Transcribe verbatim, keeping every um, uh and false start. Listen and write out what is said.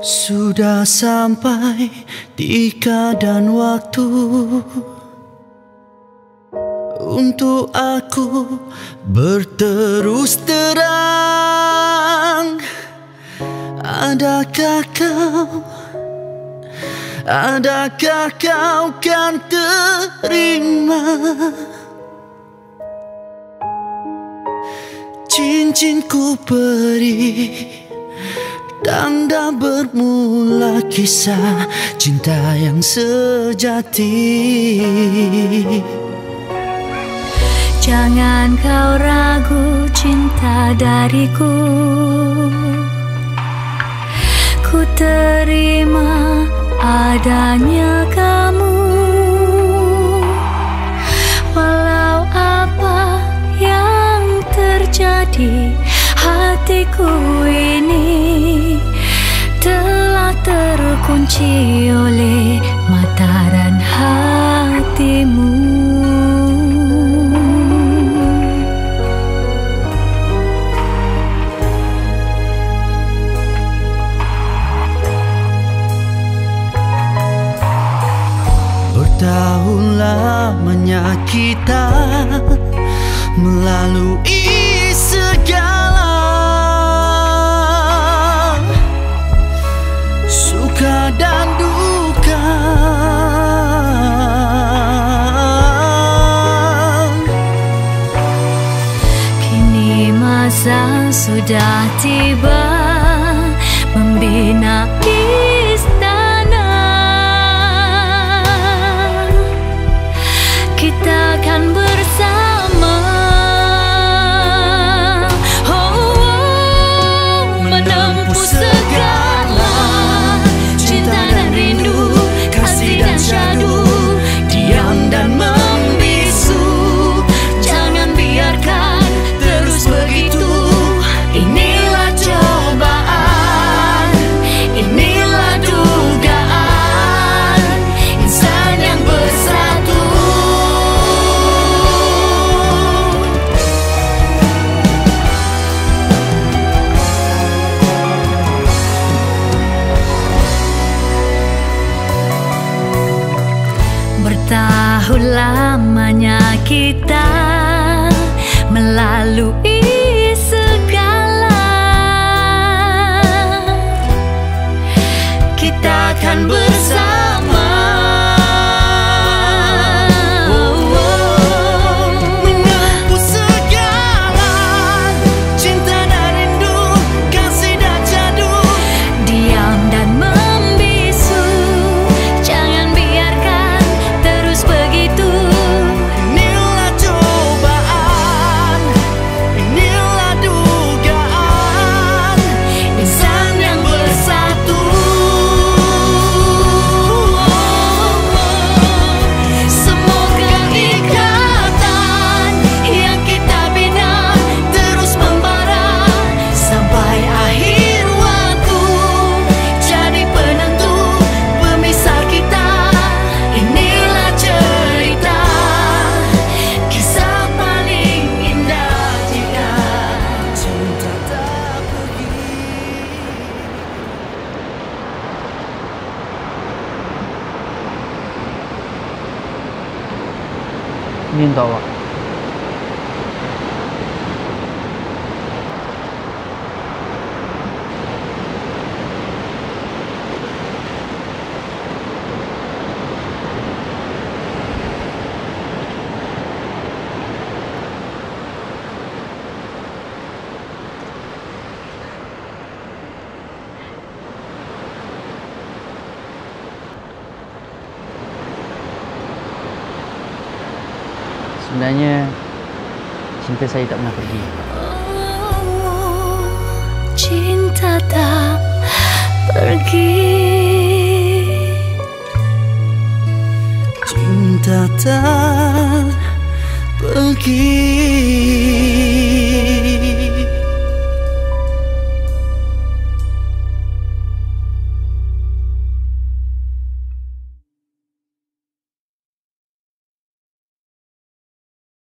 Sudah sampai di keadaan waktu untuk aku berterus terang. Adakah kau, adakah kau kan terima cincinku beri? Tanda bermula kisah cinta yang sejati. Jangan kau ragu cinta dariku, ku terima adanya kamu. Walau apa yang terjadi, hatiku ini telah terkunci oleh mata dan hatimu. Bertahun lamanya kita melalui segala suka dan duka. Kini masa sudah tiba membina istana. Kita akan bersama, oh, oh, menempuh segala cinta dan rindu, kasih dan syadu, diam dan membisu. Jangan biarkan terus begitu. Inilah cobaan, inilah dugaan insan yang bersatu. Bertahun lamanya kita melalui segala, kita akan bersama, oh, oh, menempuh segala cinta dan rindu, kasih dan syadu, diam dan membisu. Jangan biarkan terus begitu. inilah cobaan, inilah dugaan Insan yang bersatu. Semoga ikatan yang kita bina terus membara sampai akhir waktu, jadi penentu pemisah kita. Inilah cerita kisah paling indah jika cinta tak pergi. Ingin tahu Pak? Sebenarnya cinta saya tak pernah pergi. oh, cinta tak pergi. Cinta tak pergi.